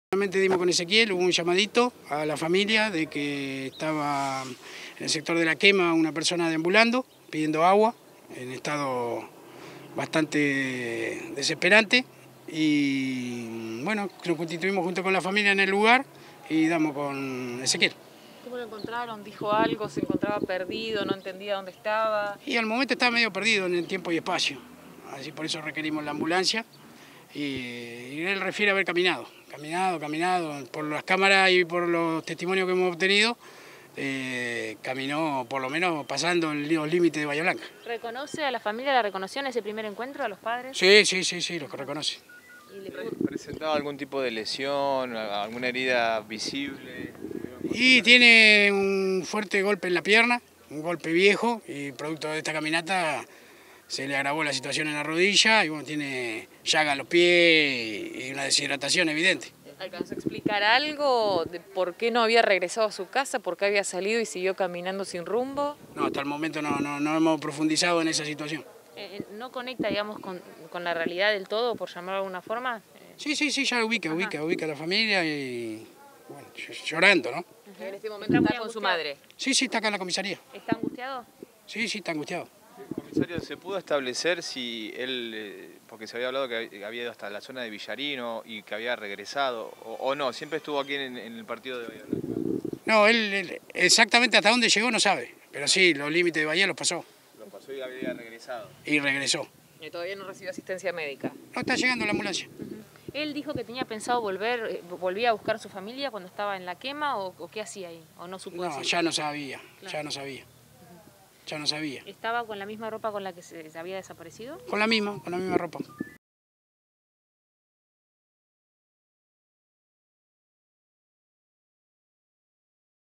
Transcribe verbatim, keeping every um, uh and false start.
Finalmente dimos con Ezequiel, hubo un llamadito a la familia de que estaba en el sector de La Quema una persona deambulando, pidiendo agua, en estado bastante desesperante. Y bueno, nos constituimos junto con la familia en el lugar y damos con Ezequiel. ¿Cómo lo encontraron? ¿Dijo algo? ¿Se encontraba perdido? ¿No entendía dónde estaba? Y al momento estaba medio perdido en el tiempo y espacio, así por eso requerimos la ambulancia. Y, y él refiere haber caminado, caminado, caminado, por las cámaras y por los testimonios que hemos obtenido, eh, caminó por lo menos pasando los límites de Bahía Blanca. ¿Reconoce a la familia, la reconoció en ese primer encuentro, a los padres? Sí, sí, sí, sí, los que reconoce. ¿Y le... ¿Presentaba algún tipo de lesión, alguna herida visible? Y tiene un fuerte golpe en la pierna, un golpe viejo, y producto de esta caminata se le agravó la situación en la rodilla y bueno, tiene llaga en los pies y una deshidratación evidente. ¿Alcanzó a explicar algo de por qué no había regresado a su casa, por qué había salido y siguió caminando sin rumbo? No, hasta el momento no, no, no hemos profundizado en esa situación. Eh, ¿No conecta, digamos, con, con la realidad del todo, por llamarlo de alguna forma? Sí, sí, sí, ya ubica, Ajá. ubica, ubica a la familia y bueno, llorando, ¿no? En este momento está con su madre. Sí, sí, está acá en la comisaría. ¿Está angustiado? Sí, sí, está angustiado. Comisario, ¿se pudo establecer si él, porque se había hablado que había ido hasta la zona de Villarino y que había regresado, o, o no, siempre estuvo aquí en, en el partido de Bahía Blanca? No, él, él exactamente hasta dónde llegó no sabe, pero sí, los límites de Bahía los pasó. Los pasó y había regresado. Y regresó. Y todavía no recibió asistencia médica. No, está llegando la ambulancia. Uh-huh. ¿Él dijo que tenía pensado volver, volvía a buscar a su familia cuando estaba en La Quema o, o qué hacía ahí? ¿O no supo No, decir? ya no sabía, Claro. ya no sabía. Ya no sabía. ¿Estaba con la misma ropa con la que se, se había desaparecido? Con la misma, con la misma ropa.